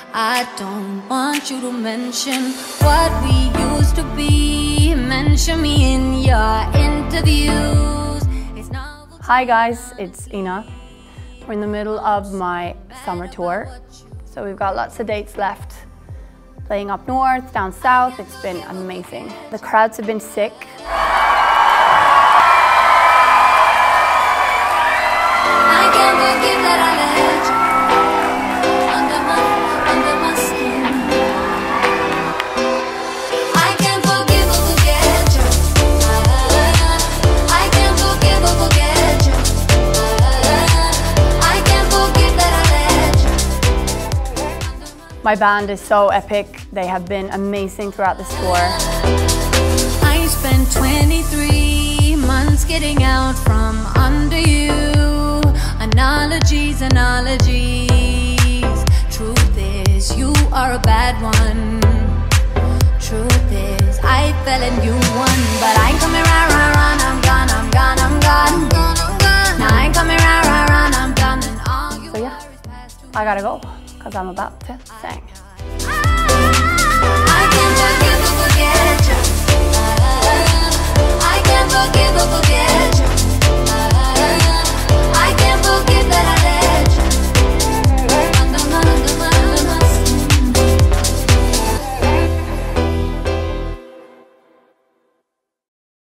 I don't want you to mention what we used to be. Mention me in your interviews. Hi guys, it's Ina. We're in the middle of my summer tour, so we've got lots of dates left. Playing up north, down south, it's been amazing. The crowds have been sick. I can't forgive that I let you under my skin. I can't forgive or forget you. I can't forgive or forget you. I can't forgive that I let you. My band is so epic. They have been amazing throughout this tour. I spent 23 months getting out from under you. Analogies, analogies. Truth is, you are a bad one. Truth is, I fell and you won. But I ain't coming round, round, round. I'm gone, I'm gone, I'm gone. Now I ain't coming round, round, round. I'm done and all you. So yeah, I gotta go, because I'm about to sing.